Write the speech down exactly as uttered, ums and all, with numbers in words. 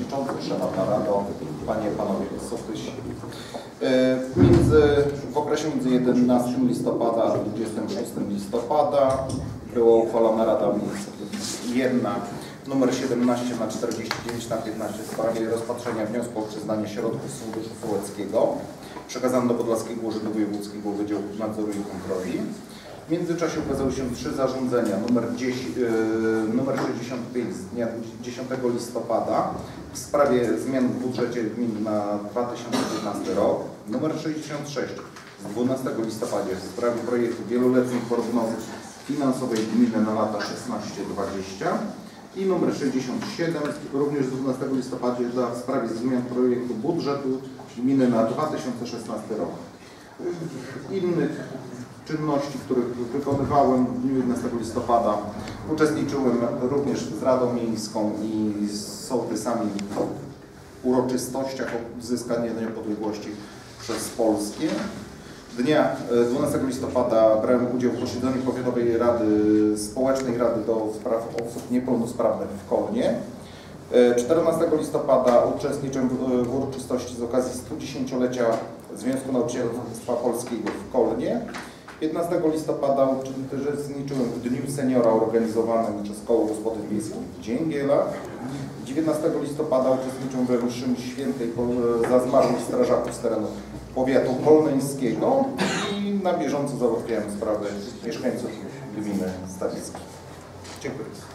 Przewodniczący, Szanowna Rado, Panie i Panowie Sołtysi. Między, w okresie między jedenastego listopada a dwudziestego szóstego listopada była uchwalona Rada Miejska jedna numer siedemnaście na czterdzieści dziewięć na piętnaście w sprawie rozpatrzenia wniosku o przyznanie środków z Funduszu Sołeckiego przekazano do Podlaskiego Urzędu Wojewódzkiego Wydziału Nadzoru i Kontroli. W międzyczasie ukazały się trzy zarządzenia, numer, dziesięć, yy, numer sześćdziesiąt pięć z dnia dziesiątego listopada w sprawie zmian w budżecie gmin na dwa tysiące piętnasty rok, numer sześćdziesiąt sześć z dwunastego listopada w sprawie projektu wieloletniej prognozy finansowej gminy na lata szesnaście dwadzieścia i numer sześćdziesiąt siedem również z dwunastego listopada w sprawie zmian projektu budżetu gminy na dwa tysiące szesnasty rok. Innych czynności, których wykonywałem w dniu jedenastego listopada, uczestniczyłem również z Radą Miejską i z sołtysami w uroczystościach odzyskania niepodległości przez Polskę. Dnia dwunastego listopada brałem udział w posiedzeniu Powiatowej Rady, Społecznej Rady do Spraw Osób Niepełnosprawnych w Kolnie. czternastego listopada uczestniczyłem w uroczystości z okazji studziesięciolecia Związku Nauczycielstwa Polskiego w Kolnie. piętnastego listopada uczestniczyłem w Dniu Seniora organizowanym przez Koło Gospodyń Wiejskich w Dzięgielach. dziewiętnastego listopada uczestniczyłem we mszy świętej za zmarłych strażaków z terenu powiatu kolneńskiego i na bieżąco załatwiałem sprawy mieszkańców gminy Stawieckiej. Dziękuję.